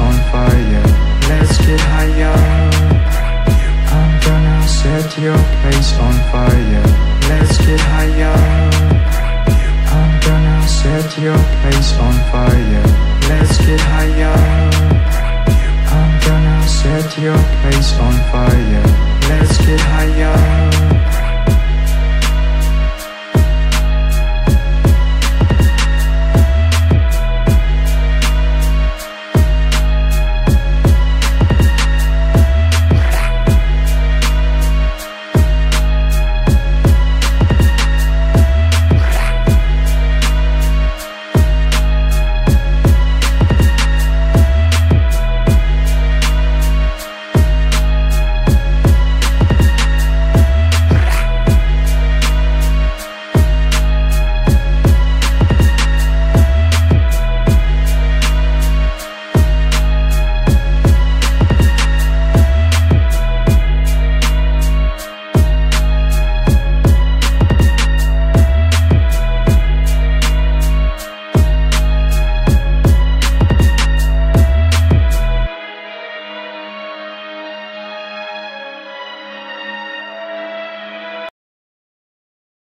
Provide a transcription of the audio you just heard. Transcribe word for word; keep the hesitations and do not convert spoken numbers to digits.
on fire. Let's get higher. I'm gonna set your place on fire. Let's get higher. I'm gonna set your place on fire. Let's get higher. I'm gonna set your place on fire. Let's get higher.